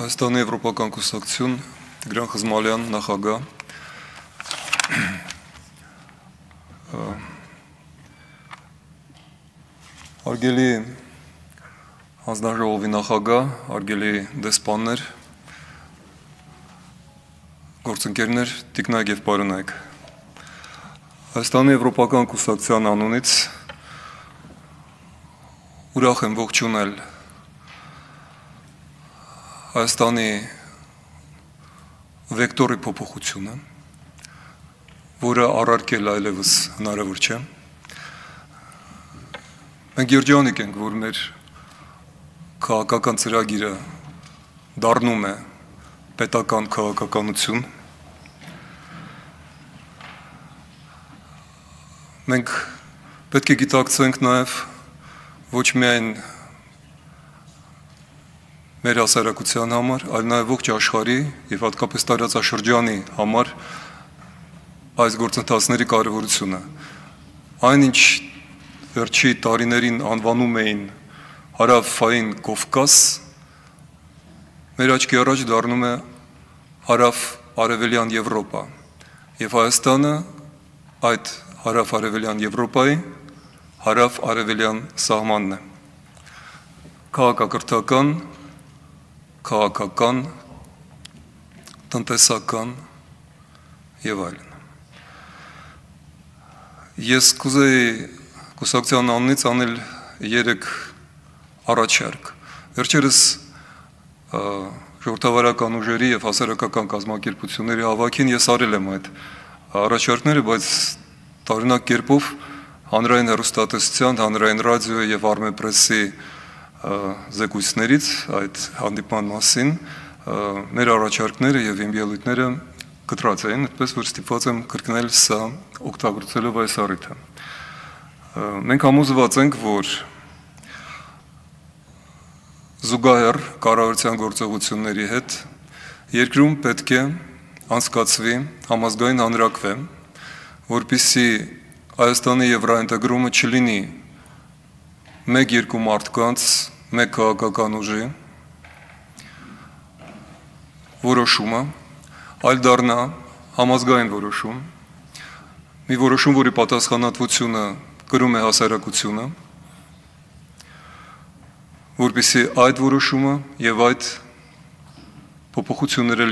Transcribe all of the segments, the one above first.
Հայաստանի Եվրոպական կուսակցություն Տիգրան Խզմալյան նախագահ Արգելի հանձնաժողովի նախագահ, արգելի դեսպաններ, գործընկերներ, տիկնայք և պարոնայք Հայաստանի Եվրոպական կուսակցության անունից ուրախ եմ ողջունել Հայաստանի վեկտորի փոփոխությունը, որը առարկել այլևս հնարավոր չէ։ Մենք երջանիկ ենք, որ մեր քաղաքական ծրագիրը դառնում է պետական քաղաքականություն։ Մենք պետք է գիտակցենք նաև ոչ միայն մեր հասարակության համար, այլ նաև ողջ աշխարհի և հատկապես տարածաշրջանի համար այս գործընթացների կարևորությունը։ Այնինչ վերջի տարիներին անվանում էին հարավային Կովկաս, մեր աչքի առաջ դառնում է հարավ-արևելյան Եվրոպա, և Հայաստանը այդ հարավ-արևելյան Եվրոպայի հարավ-արևելյան սահմանն է։ Քաղաքակրթական, քաղաքական, տնտեսական և այլն։ Ես կուզեի կուսակցության անունից անել 3 առաջարկ։ Վերջերս ժողովրդավարական ուժերի և հասարակական կազմակերպությունների հավաքին ես արել եմ այդ առաջարկները, բայց տարօրինակ կերպով հանրային հեռուստատեսության, հանրային ռադիոյի և Armepress-ի զեկույցներից այդ հանդիպման մասին մեր առաջարկները և իմ ելույթները կտրած էին, այդպես որ ստիպված եմ կրկնել սա օգտագործելով այս առիթը։ Մենք համոզված ենք, որ զուգահեռ կառավարության գործողությունների հետ երկրում պետք է անցկացվի համազգային հանրաքվե, որպեսզի Հայաստանի եվրոինտեգրումը չլինի 1-2 մարդկանց, 1 քաղաքական ուժի որոշումը, այլ դառնա համազգային որոշում, մի որոշում, որի պատասխանատվությունը կրում է հասարակությունը, որպեսզի այդ որոշումը և այդ փոփոխությունները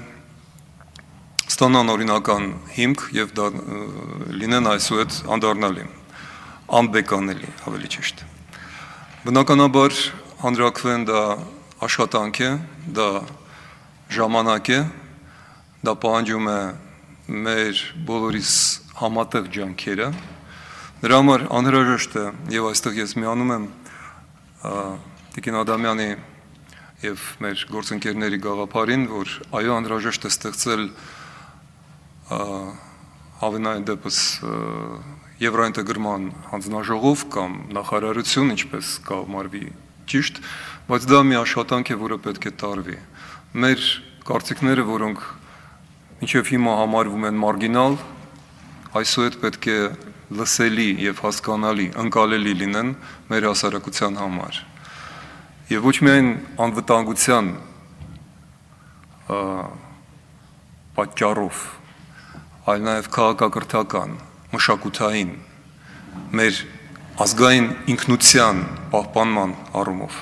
ստանան օրինական հիմք և լինեն այսուհետ անդառնալի, անբեկանելի, ավելի ճիշտ։ Բնականաբար հանրաքվեն դա աշխատանք է, դա ժամանակ է, դա պահանջում է մեր բոլորիս համատեղ ջանքերը, նրա համար անհրաժեշտ է, և այստեղ ես միանում եմ Տիկին Ադամյանի և մեր գործընկերների գաղափարին, որ այո, անհրաժեշտ է ստեղծել հավանային դեպս եվրոինտեգրման հանձնաժողով կամ նախարարություն, ինչպես կհամարվի ճիշտ, բայց դա մի աշխատանք է, որը պետք է տարվի։ Մեր կարծիքները, որոնք մինչև հիմա համարվում են մարգինալ, այսուհետ պետք է լսելի և հասկանալի, ընկալելի լինեն մեր հասարակության համար։ Եվ ոչ միայն անվտանգության պատճառով, այլ նաև քաղաքակրթական, մշակութային, մեր ազգային ինքնության պահպանման առումով։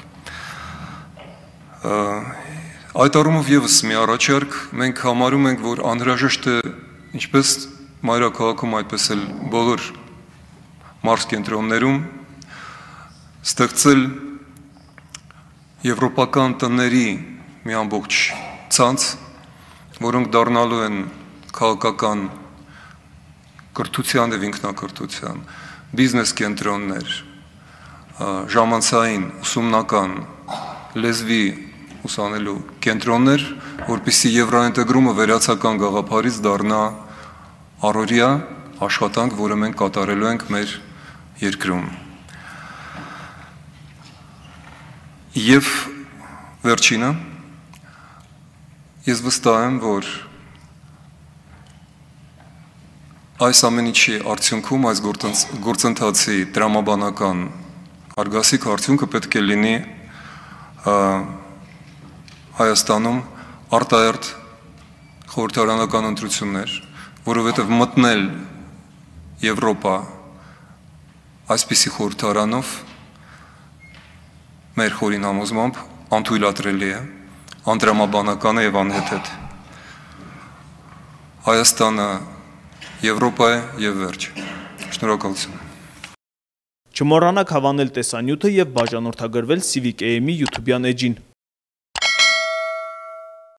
Այդ առումով ևս մի առաջարկ, մենք համարում ենք, որ անհրաժեշտ է ինչպես մայրաքաղաքում, այդպես էլ բոլոր մարզկենտրոններում ստեղծել եվրոպական տների մի ամբողջ ցանց, որոնք դառնալու են քաղաքական կրթության և ինքնակրթության, բիզնես կենտրոններ, ժամանցային, ուսումնական, լեզվի ուսանելու կենտրոններ, որպեսզի եվրոինտեգրումը վերացական գաղափարից դառնա առօրյա աշխատանք, որը մենք կատարելու ենք մեր երկրում։ Եվ վերջինը, ես վստահ եմ, որ այս ամեն ինչի արդյունքում, այս գործընթացի տրամաբանական արգասիկ արդյունքը պետք է լինի Հայաստանում արտահերթ խորհրդարանական ընտրություններ, որովհետև մտնել Եվրոպա այսպիսի խորհրդարանով մեր խորին համոզմամբ անթույլատրելի է, անդրամաբանական է եւ անհեթեթ։ Հայաստանը Եվրոպա է եւ վերջ։ Շնորհակալություն։ Չմոռանաք հավանել տեսանյութը եւ բաժանորդագրվել Civic AM-ի YouTube-յան էջին։